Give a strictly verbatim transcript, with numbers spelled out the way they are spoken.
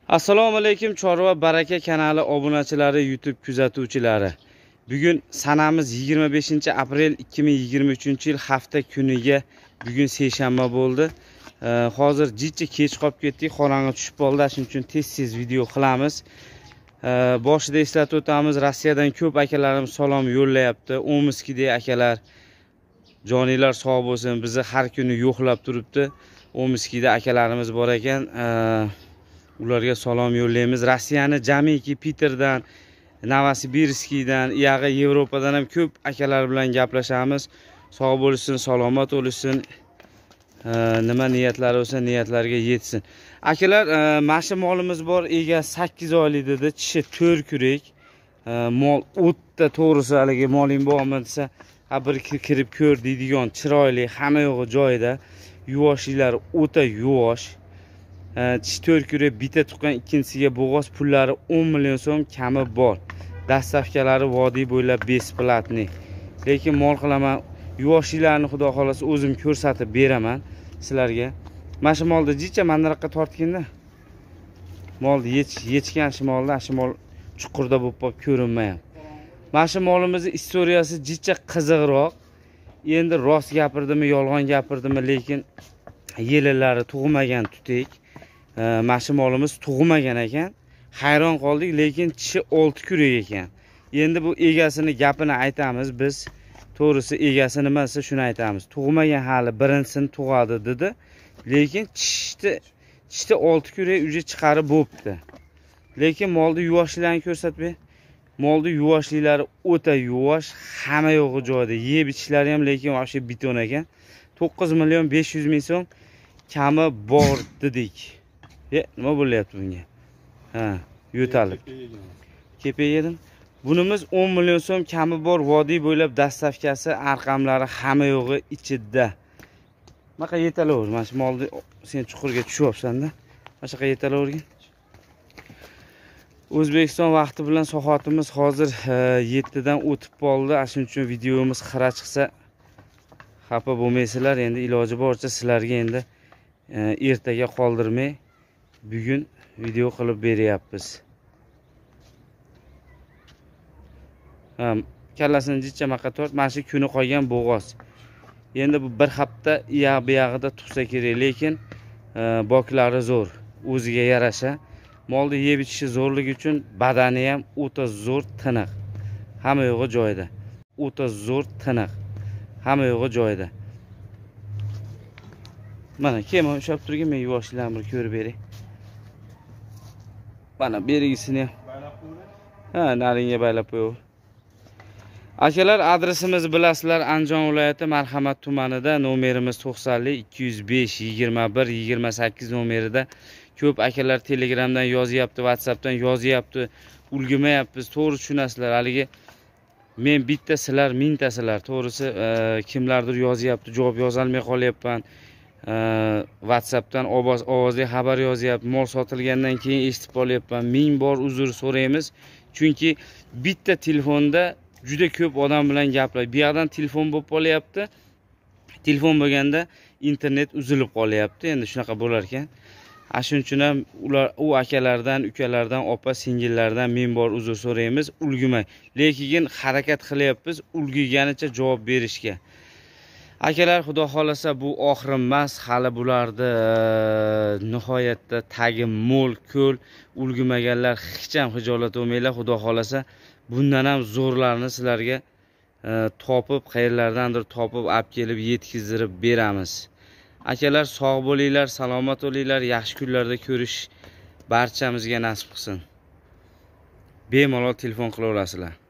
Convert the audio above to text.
Assalomu alaykum Chorva Baraka kanali obunachilari, YouTube kuzatuvchilari. Bugun sanamiz yigirma beshinchi aprel ikki ming yigirma uchinchi yil hafta kuniga bugun seshanba bo'ldi. Hozir jicha kech qolib ketdik, qorong'i tushib qoldi, shuning uchun tez-tez video qilamiz. Boshida eslatib o'tamiz, Rossiyadan ko'p akalarimiz salom yo'llayapti. Omskidagi akalar jonilar sog' bo'lsin, bizni har kuni yo'qlab turibdi. Omskida akalarimiz bor ekan. Ularga salom yo'llaymiz. Rossiyani jamiki Peterdan, Novosibirskdan, iyag'i Yevropadan ham ko'p akalar bilan gaplashamiz. Sog' bo'lsin, salomat bo'lsin. Nima niyatlari bo'lsa, niyatlariga yetsin. Akalar, mana molimiz bor, ega sakkiz oylik dedi, tishi to'rt kurak. Mol o'tda to'g'risi haligi moling bormi desa, ha bir kirib ko'r deydigan, chiroyli, hamma yo'g'i joyida. Yuvoshlari o'ta yuvosh. Tish to'rt kurak bita tuqqan, ikkinchisiga bo'g'oz, pullari o'n million so'm kami bor. Dastavkalari vodiy bo'ylab besplatniy. Lekin mol qilaman, yuvoshliklarini xudo xolasa o'zim ko'rsatib beraman sizlarga. Mana shu molni jicha mandaroqqa tortganda molni yechgan shu molda, shu mol chuqurda bo'lib qolib ko'rinmayapti. Mana shu molimizning istoriyasi jicha qiziqroq. Endi rost gapirdimi, yolg'on gapirdimi, lekin yelalari tug'magan tutek. Mana shu molimiz tug'magan ekan. Hayron qoldik, lekin tishi olti kurak ekan. Endi bu egasini gapini aytamiz biz. To'g'risi egasi nima desa shuni aytamiz. Tug'magan hali birinchisini tug'adi dedi. Lekin tishda tishda olti kurak uje chiqarib bo'pti. Lekin molni yuvoshliklarini ko'rsatmay. Molni yuvoshliklari o'ta yuvosh, hamma yo'g'i joyida. Yeb ichishlari ham lekin o'sha beton ekan. to'qqiz million besh yuz ming so'm kami bor dedik. E, nima bo'lyapti bunga? Ha, yo'talib. Kepay yedim. Bunimiz o'n million so'm kami bor, vodiy bo'ylab dastavkasi, arqamlari hamma yo'g'i ichida. Maqa yetalaver, mana shu molni sen chuqurga tushyapsan-da. Mana shunaqa yetalavergin. O'zbekiston vaqti bilan soatimiz hozir yetti dan o'tib qoldi. Shuning uchun videomiz xira chiqsa xafa bo'lmaysizlar. Endi iloji boricha sizlarga endi ertaga qoldirmay bugun video qilib beryapmiz. Ha, kallasini jicha maqa tort, mana shu kuni qolgan bo'g'oz. Endi bu bir hafta iyaq buyog'ida tug'sa kerak, lekin boklari zo'r, o'ziga yarasha. Molni yeb ichishi zo'rligi uchun badani ham o'ta zo'r, tiniq. Hamma yo'g'i joyida. O'ta zo'r, tiniq. Hamma yo'g'i joyida. Mana kema ushlab turgan, men yuvoshlarni bir ko'rib beray. Mana berigisini baylab qo'ying. Ha, naringga baylab qo'y. Akalar, adresimizni bilasizlar, Andijon viloyati Marhamat tumanida, nomerimiz to'qson ikki yuz besh yigirma bir yigirma sakkiz nomerida. Ko'p akalar Telegramdan yozyapti, WhatsAppdan yozyapti, ulgurmayapmiz. To'g'ri tushunasizlar. Haligi men bitta sizlar mingtasizlar. To'g'risi kimlardir yozyapti, javob yoza olmay qolyapman. WhatsAppdan ovozli xabar yozyapti. Mol sotilgandan keyin eshitib qolyapman. Ming bor uzr so'raymiz. Chunki bitta telefonda juda ko'p odam bilan gaplashib, bu yoqdan telefon bo'lib qolyapti. Telefon bo'lganda internet uzilib qolyapti. Endi shunaqa bo'lar ekan. Shuning uchun ham ular u akalardan, ukalardan, opa singillardan men bor uzr so'raymiz, ulgumay. Lekin harakat qilyapmiz ulgiganicha javob berishga. Akalar, xudo xolasa bu oxir emas, hali bularni nihoyatda tagi mo'l, ko'l, ulgumaganlar hech ham hijolat bo'lmanglar, xudo xolasa bundan ham zo'rlarni sizlarga topib, qayerlardandir topib olib kelib yetkazib beramiz. Akalar, sog' bo'linglar, salomat bo'linglar, yaxshi kunlarda ko'rish barchamizga nasib qilsin. Bemalol telefon qilaverasizlar.